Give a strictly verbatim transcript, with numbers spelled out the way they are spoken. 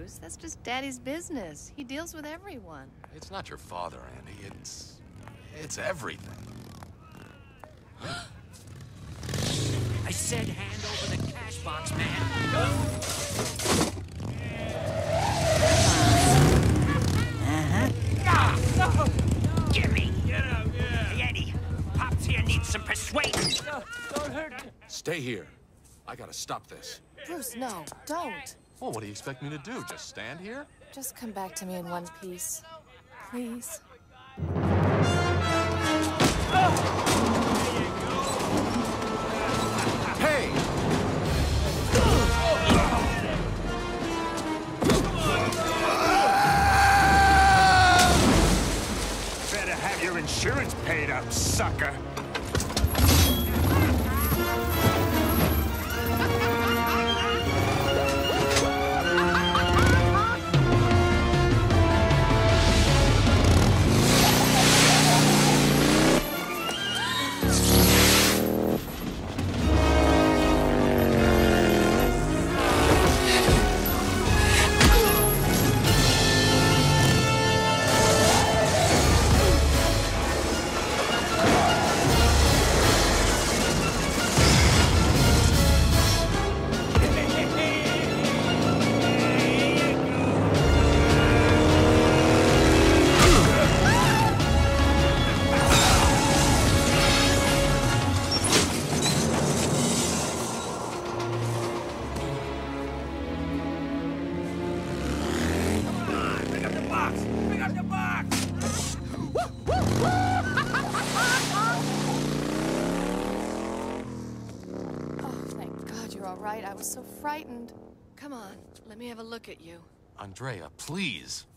Bruce. That's just Daddy's business. He deals with everyone. It's not your father, Andy. It's... it's everything. I said hand over the cash box, man. Uh-huh. Ah, no. Gimme! Get out, yeah. Hey, Eddie. Pops here needs some persuading. No, don't hurt me. Stay here. I gotta stop this. Bruce, no, don't. Well, what do you expect me to do? Just stand here? Just come back to me in one piece. Please. Hey! Better have your insurance paid up, sucker. I was so frightened. Come on, let me have a look at you. Andrea, please.